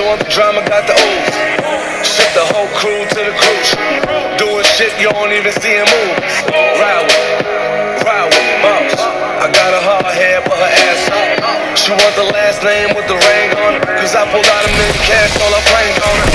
want the drama, got the ooze. Ship the whole crew to the cruise. Doing shit you don't even see in movies. Ride with moms. I got a hard head, but her ass up. She want the last name with the ring on it. Cause I pulled out $1 million cash, all her brains on it.